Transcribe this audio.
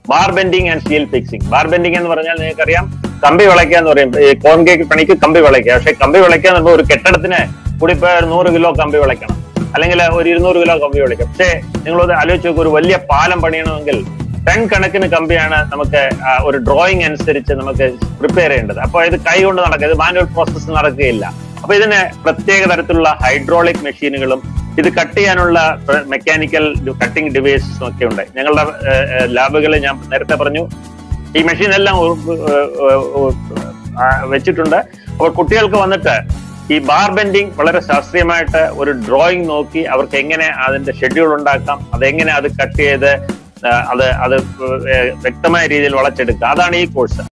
Bar bending and steel fixing. Bar bending എന്ന് പറഞ്ഞാൽ നിങ്ങൾക്കറിയാം, കമ്പി വിളയ്ക്കുക എന്ന് പറയും. ഈ കോൺക്രീറ്റ് പണിക്ക് കമ്പി വിളയ്ക്കുക. പക്ഷെ കമ്പി വിളയ്ക്കുക എന്ന് പറയുമ്പോൾ ഒരു കെട്ടിടത്തിന് കൂടി ഇപ്പൊ 100 കിലോ കമ്പി വിളയ്ക്കണം, അല്ലെങ്കിൽ ഒരു 200 കിലോ കമ്പി വിളയ്ക്കും. പക്ഷേ നിങ്ങളത് ആലോചിച്ച് നോക്കുക, ഒരു വലിയ പാലം പണിയണമെങ്കിൽ ടൺ കണക്കിന് കമ്പിയാണ് നമുക്ക് ഒരു ഡ്രോയിങ് അനുസരിച്ച് നമുക്ക് പ്രിപ്പയർ ചെയ്യേണ്ടത്. അപ്പൊ ഇത് കൈ കൊണ്ട് നടക്കുക, ഇത് മാനുവൽ പ്രോസസ്സ് നടക്കുകയില്ല. അപ്പൊ ഇതിന് പ്രത്യേക തരത്തിലുള്ള ഹൈഡ്രോളിക് മെഷീനുകളും ഇത് കട്ട് ചെയ്യാനുള്ള മെക്കാനിക്കൽ കട്ടിംഗ് ഡിവൈസസും ഒക്കെ ഉണ്ട്. ഞങ്ങളുടെ ലാബുകളിൽ ഞാൻ നേരത്തെ പറഞ്ഞു ഈ മെഷീൻ എല്ലാം വെച്ചിട്ടുണ്ട്. അപ്പോൾ കുട്ടികൾക്ക് വന്നിട്ട് ഈ ബാർ ബെൻഡിങ് വളരെ ശാസ്ത്രീയമായിട്ട് ഒരു ഡ്രോയിങ് നോക്കി അവർക്ക് എങ്ങനെ അതിന്റെ ഷെഡ്യൂൾ ഉണ്ടാക്കാം, അതെങ്ങനെ അത് കട്ട് ചെയ്ത് അത് വ്യക്തമായ രീതിയിൽ വളച്ചെടുക്കുക, അതാണ് ഈ കോഴ്സ്.